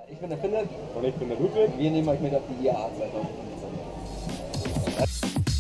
Ich bin der Philipp. Und ich bin der Ludwig. Wir nehmen euch mit auf die IAA 2015.